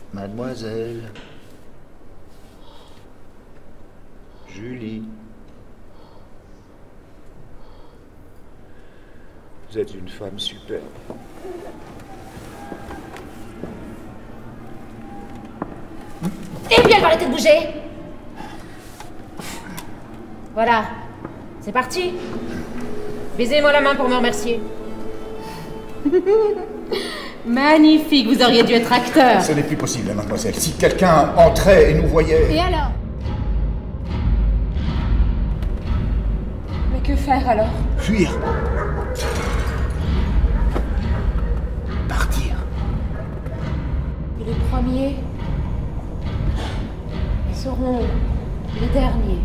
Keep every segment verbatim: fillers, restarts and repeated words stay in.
Mademoiselle Julie, vous êtes une femme superbe. Eh bien, arrêtez de bouger. Voilà, c'est parti. Baisez-moi la main pour me remercier. Magnifique, vous auriez dû être acteur. Ce n'est plus possible, mademoiselle. Si quelqu'un entrait et nous voyait... Et alors? Mais que faire alors? Fuir. Partir. Et les premiers, ils seront les derniers.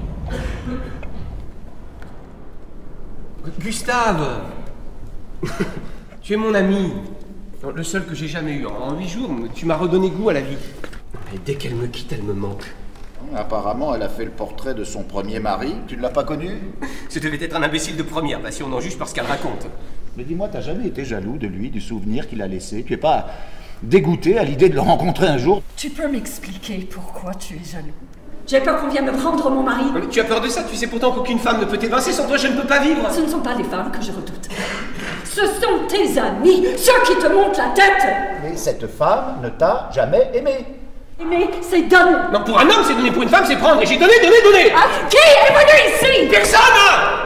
Gustave. Tu es mon ami. Le seul que j'ai jamais eu. En huit jours, tu m'as redonné goût à la vie. Et dès qu'elle me quitte, elle me manque. Apparemment, elle a fait le portrait de son premier mari. Tu ne l'as pas connu? Ce devait être un imbécile de première, bah si on en juge par ce qu'elle raconte. Mais dis-moi, t'as jamais été jaloux de lui, du souvenir qu'il a laissé? Tu es pas dégoûté à l'idée de le rencontrer un jour? Tu peux m'expliquer pourquoi tu es jaloux? J'ai peur qu'on vienne me prendre mon mari. Mais tu as peur de ça? Tu sais pourtant qu'aucune femme ne peut t'évincer. Sans toi, je ne peux pas vivre. Ce ne sont pas les femmes que je redoute. Ce sont tes amis, ceux qui te montent la tête. Mais cette femme ne t'a jamais aimé. Aimer, c'est donner. Non, pour un homme, c'est donner. Pour une femme, c'est prendre. Et j'ai donné, donné, donné. Ah, qui est venu ici? Personne.